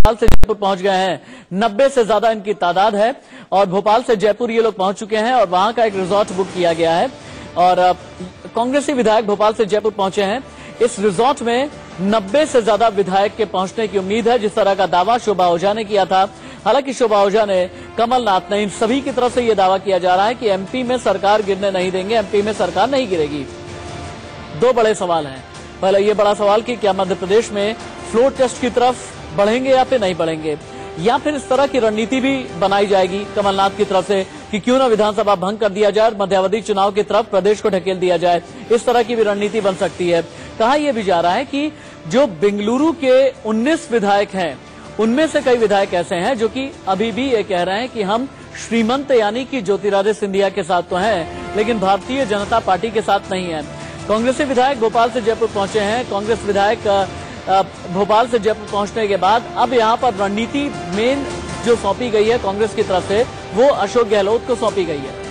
से जयपुर पहुंच गए हैं। 90 से ज्यादा इनकी तादाद है और भोपाल से जयपुर ये लोग पहुंच चुके हैं और वहां का एक रिजॉर्ट बुक किया गया है और कांग्रेसी विधायक भोपाल से जयपुर पहुंचे हैं। इस रिजॉर्ट में 90 से ज्यादा विधायक के पहुंचने की उम्मीद है, जिस तरह का दावा शोभा ओझा ने किया था। हालांकि शोभा ओझा ने, कमलनाथ ने, इन सभी की तरफ से यह दावा किया जा रहा है कि एमपी में सरकार गिरने नहीं देंगे, एमपी में सरकार नहीं गिरेगी। दो बड़े सवाल हैं। पहले ये बड़ा सवाल कि क्या मध्य प्रदेश में फ्लोर टेस्ट की तरफ बढ़ेंगे या फिर नहीं बढ़ेंगे, या फिर इस तरह की रणनीति भी बनाई जाएगी कमलनाथ की तरफ से कि क्यों ना विधानसभा भंग कर दिया जाए और मध्यावधि चुनाव की तरफ प्रदेश को ढकेल दिया जाए। इस तरह की भी रणनीति बन सकती है। कहा यह भी जा रहा है कि जो बेंगलुरु के 19 विधायक हैं, उनमें से कई विधायक ऐसे हैं जो कि अभी भी ये कह रहे हैं कि हम श्रीमंत यानी कि ज्योतिरादित्य सिंधिया के साथ तो हैं, लेकिन भारतीय जनता पार्टी के साथ नहीं है। कांग्रेसी विधायक भोपाल से जयपुर पहुंचे हैं। कांग्रेस विधायक भोपाल से जयपुर पहुंचने के बाद अब यहां पर रणनीति मेन जो सौंपी गई है कांग्रेस की तरफ से, वो अशोक गहलोत को सौंपी गई है।